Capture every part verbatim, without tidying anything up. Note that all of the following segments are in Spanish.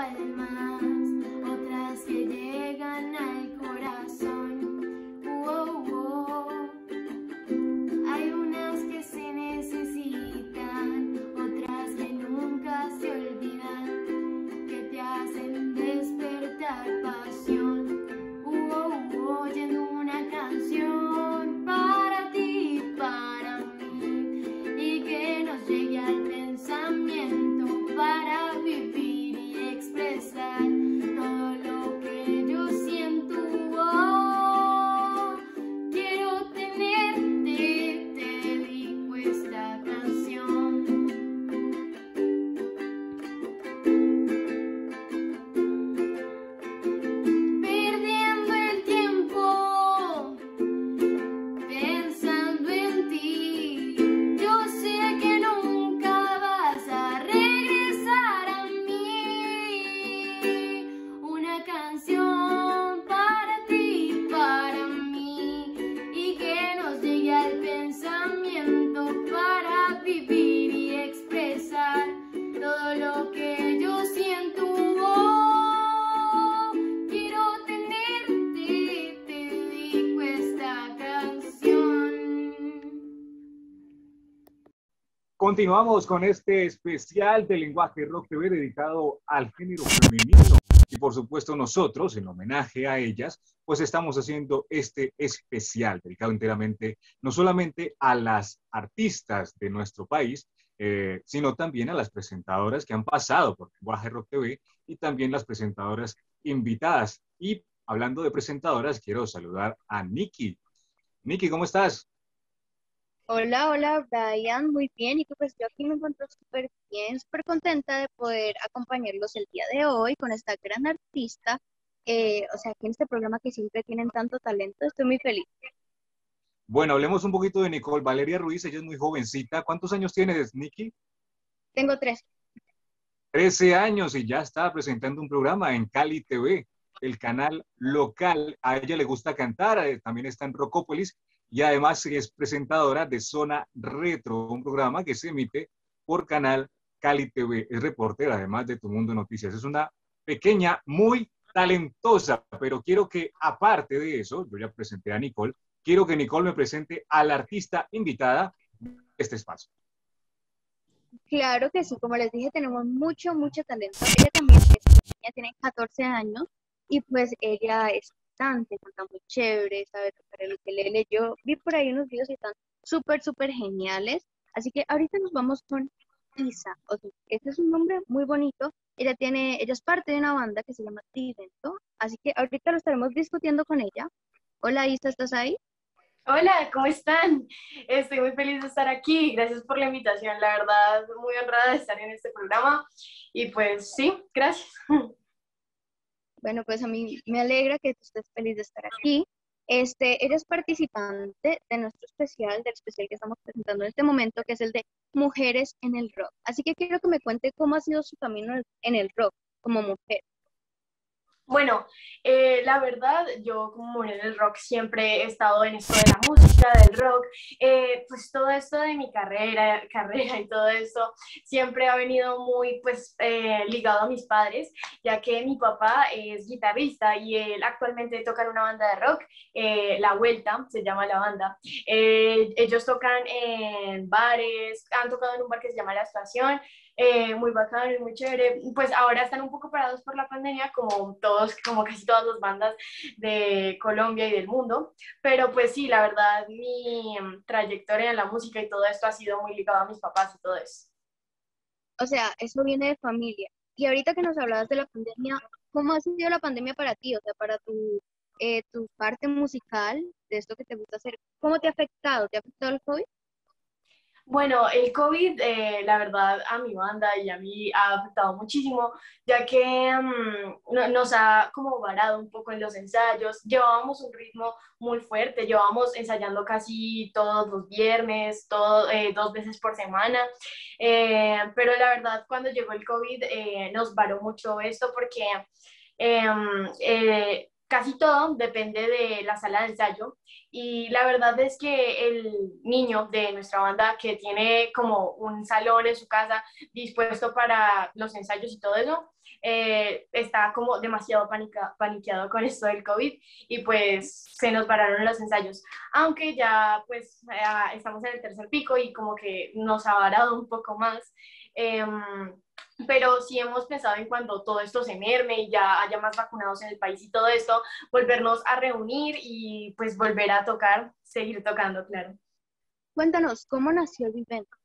almas, otras que llegan al corazón. Oh, oh. Hay unas que se necesitan, otras que nunca se olvidan, que te hacen despertar pasión. Oh, oh, oyendo una canción para ti, para mí, y que nos llegue al pensamiento para vivir y expresar todo lo que yo siento. Oh, quiero tenerte, te dedico esta canción. Perdiendo el tiempo, pensando en ti, yo sé que nunca vas a regresar a mí. Una canción para ti, para mí, y que nos llegue al pensamiento para vivir y expresar todo lo que yo siento. Oh, quiero tenerte, te dedico esta canción. Continuamos con este especial de Lenguaje Rock T V dedicado al género femenino. Y por supuesto nosotros, en homenaje a ellas, pues estamos haciendo este especial dedicado enteramente, no solamente a las artistas de nuestro país, eh, sino también a las presentadoras que han pasado por Lenguaje Rock T V y también las presentadoras invitadas. Y hablando de presentadoras, quiero saludar a Nikki. Nikki, ¿cómo estás? Hola, hola, Brian, muy bien. Y que pues yo aquí me encuentro súper bien, súper contenta de poder acompañarlos el día de hoy con esta gran artista. Eh, o sea, aquí en este programa que siempre tienen tanto talento, estoy muy feliz. Bueno, hablemos un poquito de Nicole Valeria Ruiz, ella es muy jovencita. ¿Cuántos años tienes, Nikki? Tengo tres. trece años y ya está presentando un programa en Cali T V, el canal local. A ella le gusta cantar, eh, también está en Rocópolis y además es presentadora de Zona Retro, un programa que se emite por canal Cali T V. Es reportera además de Tu Mundo Noticias. Es una pequeña, muy talentosa, pero quiero que aparte de eso, yo ya presenté a Nicole, quiero que Nicole me presente a la artista invitada de este espacio. Claro que sí, como les dije, tenemos mucho, mucho talento. Ella también es niña, tiene catorce años y pues ella es cantante, canta muy chévere, sabe tocar el ukelele. Yo vi por ahí unos videos y están súper, súper geniales. Así que ahorita nos vamos con Isa. O sea, este es un nombre muy bonito. Ella tiene, ella es parte de una banda que se llama Divento. Así que ahorita lo estaremos discutiendo con ella. Hola Isa, ¿estás ahí? Hola, ¿cómo están? Estoy muy feliz de estar aquí. Gracias por la invitación. La verdad, muy honrada de estar en este programa. Y pues sí, gracias. Bueno, pues a mí me alegra que tú estés feliz de estar aquí. Este, ella es participante de nuestro especial, del especial que estamos presentando en este momento, que es el de Mujeres en el Rock. Así que quiero que me cuente cómo ha sido su camino en el rock como mujer. Bueno, eh, la verdad, yo como mujer del rock siempre he estado en esto de la música, del rock, eh, pues todo esto de mi carrera, carrera y todo esto siempre ha venido muy pues eh, ligado a mis padres, ya que mi papá es guitarrista y él actualmente toca en una banda de rock, eh, La Vuelta se llama la banda. Eh, ellos tocan en bares, han tocado en un bar que se llama La Estación. Eh, muy bacano y muy chévere. Pues ahora están un poco parados por la pandemia, como todos, como casi todas las bandas de Colombia y del mundo, pero pues sí, la verdad, mi trayectoria en la música y todo esto ha sido muy ligado a mis papás y todo eso. O sea, eso viene de familia. Y ahorita que nos hablabas de la pandemia, ¿cómo ha sido la pandemia para ti? O sea, para tu, eh, tu parte musical, de esto que te gusta hacer, ¿cómo te ha afectado? ¿Te ha afectado el COVID? Bueno, el COVID, eh, la verdad, a mi banda y a mí ha afectado muchísimo, ya que mm, no- nos ha como varado un poco en los ensayos. Llevábamos un ritmo muy fuerte, llevábamos ensayando casi todos los viernes, todo, eh, dos veces por semana. Eh, pero la verdad, cuando llegó el COVID, eh, nos varó mucho esto porque... em, eh, casi todo depende de la sala de ensayo y la verdad es que el niño de nuestra banda que tiene como un salón en su casa dispuesto para los ensayos y todo eso, eh, está como demasiado panica, paniqueado con esto del COVID y pues se nos pararon los ensayos, aunque ya pues eh, estamos en el tercer pico y como que nos ha varado un poco más. Eh, pero sí hemos pensado en cuando todo esto se merme y ya haya más vacunados en el país y todo esto, volvernos a reunir y pues volver a tocar, seguir tocando, claro. Cuéntanos, ¿cómo nació el Vivento?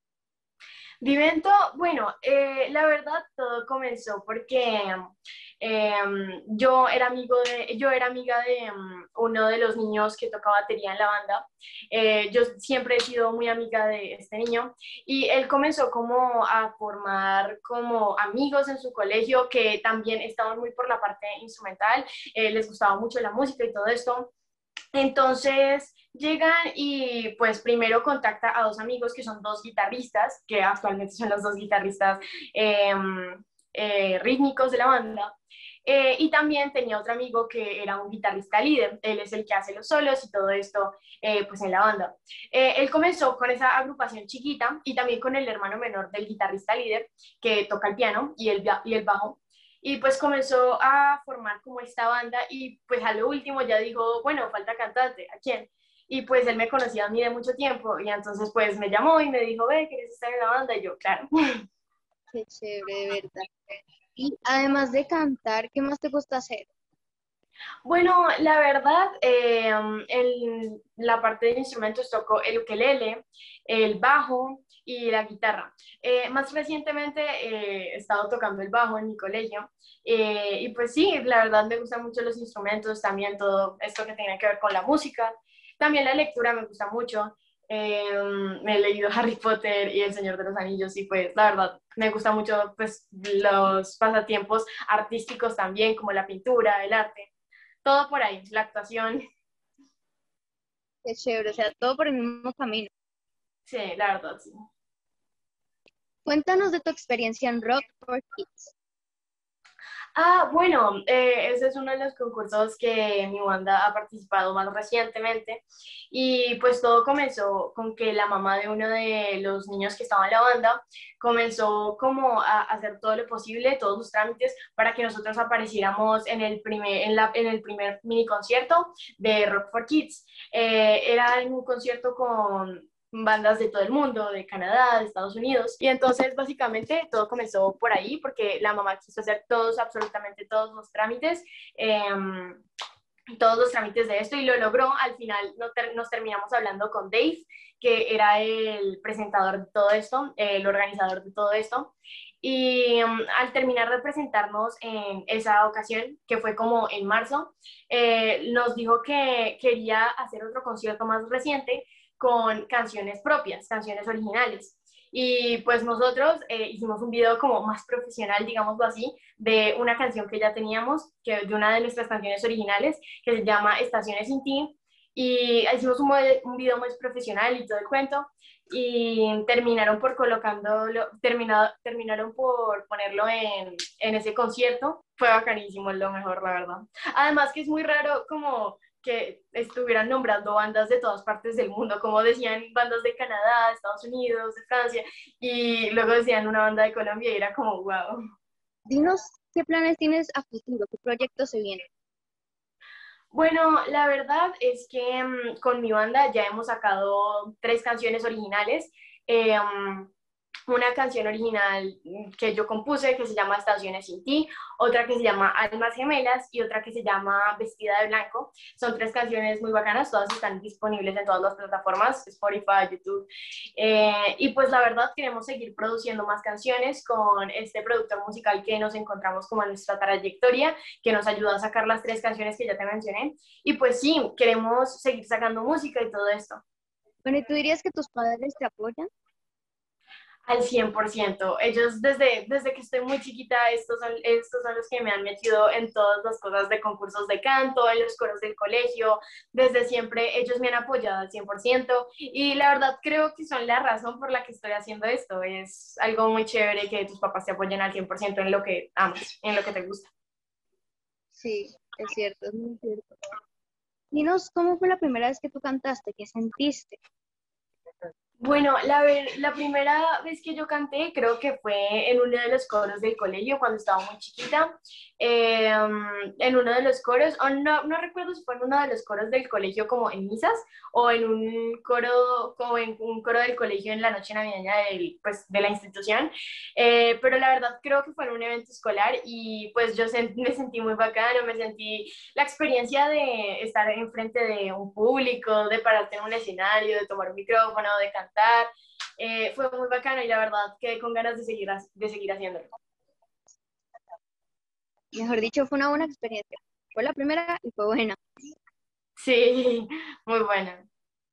Vivento, bueno, eh, la verdad todo comenzó porque eh, yo era amigo de, yo era amiga de um, uno de los niños que toca batería en la banda. Eh, yo siempre he sido muy amiga de este niño y él comenzó como a formar como amigos en su colegio que también estaban muy por la parte instrumental, eh, les gustaba mucho la música y todo esto. Entonces llegan y pues primero contacta a dos amigos que son dos guitarristas, que actualmente son los dos guitarristas eh, eh, rítmicos de la banda. Eh, y también tenía otro amigo que era un guitarrista líder, él es el que hace los solos y todo esto eh, pues en la banda. Eh, él comenzó con esa agrupación chiquita y también con el hermano menor del guitarrista líder que toca el piano y el, y el bajo. Y pues comenzó a formar como esta banda y pues a lo último ya dijo, bueno, falta cantante, ¿a quién? Y pues él me conocía a mí de mucho tiempo y entonces pues me llamó y me dijo, ve, ¿quieres estar en la banda? Y yo, claro. Qué chévere, de verdad. Y además de cantar, ¿qué más te gusta hacer? Bueno, la verdad, eh, en la parte de instrumentos toco el ukelele, el bajo y la guitarra. Eh, más recientemente eh, he estado tocando el bajo en mi colegio eh, y pues sí, la verdad me gustan mucho los instrumentos, también todo esto que tiene que ver con la música. También la lectura me gusta mucho. Eh, me he leído Harry Potter y El Señor de los Anillos y pues la verdad me gusta mucho pues los pasatiempos artísticos también, como la pintura, el arte, todo por ahí, la actuación, Qué chévere, o sea, todo por el mismo camino. sí, la verdad, sí. Cuéntanos de tu experiencia en Rock for Kids. Ah, bueno, eh, ese es uno de los concursos que mi banda ha participado más recientemente y pues todo comenzó con que la mamá de uno de los niños que estaba en la banda comenzó como a hacer todo lo posible, todos los trámites para que nosotros apareciéramos en el primer, en la, en el primer mini concierto de Rock for Kids. Eh, era un concierto con bandas de todo el mundo, de Canadá, de Estados Unidos. Y entonces básicamente todo comenzó por ahí porque la mamá quiso hacer todos, absolutamente todos los trámites. Eh, todos los trámites de esto y lo logró. Al final nos, ter nos terminamos hablando con Dave, que era el presentador de todo esto, el organizador de todo esto. Y um, al terminar de presentarnos en esa ocasión, que fue como en marzo, eh, nos dijo que quería hacer otro concierto más reciente con canciones propias, canciones originales. Y pues nosotros eh, hicimos un video como más profesional, digámoslo así, de una canción que ya teníamos, que, de una de nuestras canciones originales, que se llama Estaciones sin ti. Y hicimos un, un video más profesional y todo el cuento. Y terminaron por colocándolo, terminado, terminaron por ponerlo en, en ese concierto. Fue bacanísimo, lo mejor, la verdad. Además que es muy raro como que estuvieran nombrando bandas de todas partes del mundo, como decían bandas de Canadá, de Estados Unidos, de Francia, y luego decían una banda de Colombia y era como, wow. Dinos qué planes tienes a futuro, qué proyectos se vienen. Bueno, la verdad es que um, con mi banda ya hemos sacado tres canciones originales. Eh, um, una canción original que yo compuse que se llama Estaciones sin ti, otra que se llama Almas Gemelas y otra que se llama Vestida de Blanco. Son tres canciones muy bacanas, todas están disponibles en todas las plataformas, Spotify, YouTube. Eh, y pues la verdad queremos seguir produciendo más canciones con este productor musical que nos encontramos como en nuestra trayectoria, que nos ayudó a sacar las tres canciones que ya te mencioné. Y pues sí, queremos seguir sacando música y todo esto. Bueno, ¿y tú dirías que tus padres te apoyan? Al cien por ciento. Ellos desde, desde que estoy muy chiquita, estos son, estos son los que me han metido en todas las cosas de concursos de canto, en los coros del colegio. Desde siempre ellos me han apoyado al cien por ciento y la verdad creo que son la razón por la que estoy haciendo esto. Es algo muy chévere que tus papás te apoyen al cien por ciento en lo que amas, en lo que te gusta. Sí, es cierto, es muy cierto. Dinos, ¿cómo fue la primera vez que tú cantaste? ¿Qué sentiste? Bueno, la, ver- la primera vez que yo canté creo que fue en uno de los coros del colegio cuando estaba muy chiquita, eh, en uno de los coros, o no, no recuerdo si fue en uno de los coros del colegio como en misas o en un coro, como en un coro del colegio en la noche navideña del, pues, de la institución, eh, pero la verdad creo que fue en un evento escolar y pues yo sen- me sentí muy bacano, me sentí la experiencia de estar enfrente de un público, de pararte en un escenario, de tomar un micrófono, de cantar, eh, fue muy bacano y la verdad quedé con ganas de seguir, de seguir haciéndolo. Mejor dicho, fue una buena experiencia. Fue la primera y fue buena. Sí, muy buena.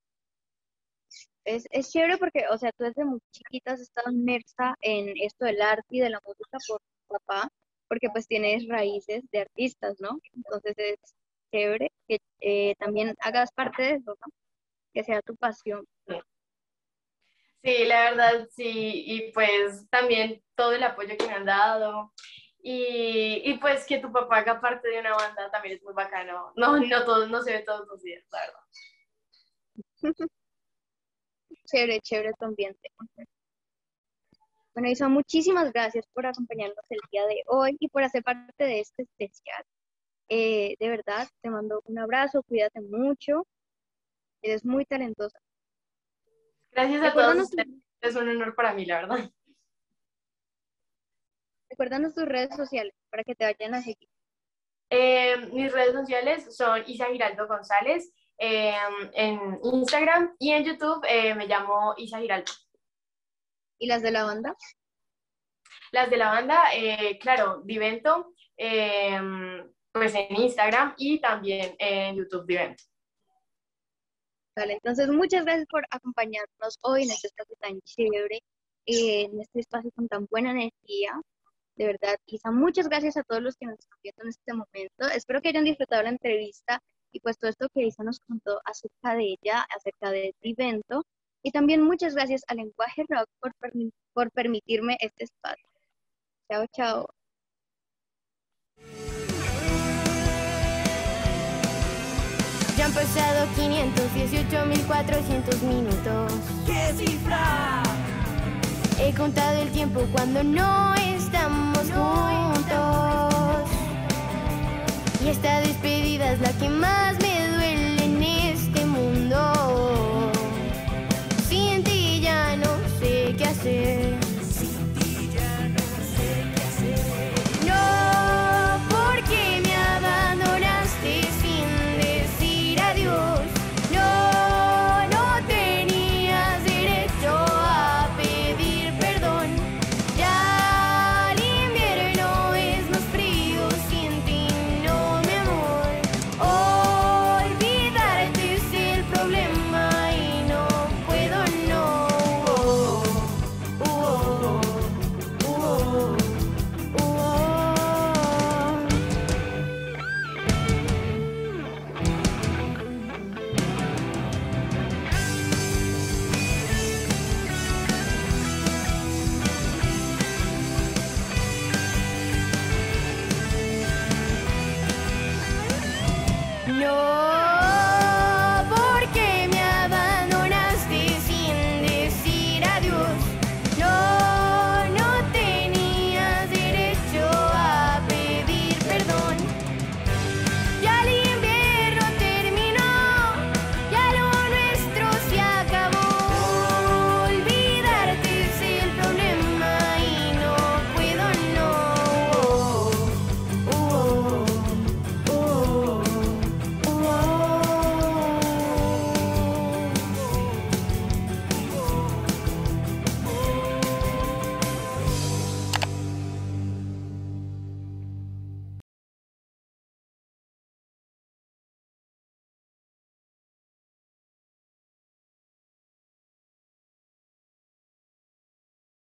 Es, es chévere porque, o sea, tú desde muy chiquita has estado inmersa en esto del arte y de la música por tu papá, porque pues tienes raíces de artistas, ¿no? Entonces es chévere que eh, también hagas parte de eso, ¿no? Que sea tu pasión. Sí, la verdad, sí, y pues también todo el apoyo que me han dado y, y pues que tu papá haga parte de una banda también es muy bacano. No, no, todo, no se ve todos los días, la verdad. Chévere, chévere tu ambiente. Bueno, Isa, muchísimas gracias por acompañarnos el día de hoy y por hacer parte de este especial. Eh, de verdad, te mando un abrazo, cuídate mucho, eres muy talentosa. Gracias a todos Recuérdanos, tu- ustedes, es un honor para mí, la verdad. recuérdanos tus redes sociales para que te vayan a seguir. Eh, mis redes sociales son Isa Giraldo González eh, en Instagram y en YouTube eh, me llamo Isa Giraldo. ¿Y las de la banda? Las de la banda, eh, claro, Divento, eh, pues en Instagram y también en YouTube Divento. Vale, entonces muchas gracias por acompañarnos hoy en este espacio tan chévere, eh, en este espacio con tan buena energía. De verdad, Isa, muchas gracias a todos los que nos están viendo en este momento. Espero que hayan disfrutado la entrevista y pues todo esto que Isa nos contó acerca de ella, acerca de este evento. Y también muchas gracias a Lenguaje Rock por, permi- por permitirme este espacio. Chao, chao. Ya han pasado quinientos dieciocho mil cuatrocientos minutos. ¿Qué cifra? He contado el tiempo cuando no estamos juntos. Y esta despedida es la que más me duele en este mundo. Sin ti ya no sé qué hacer.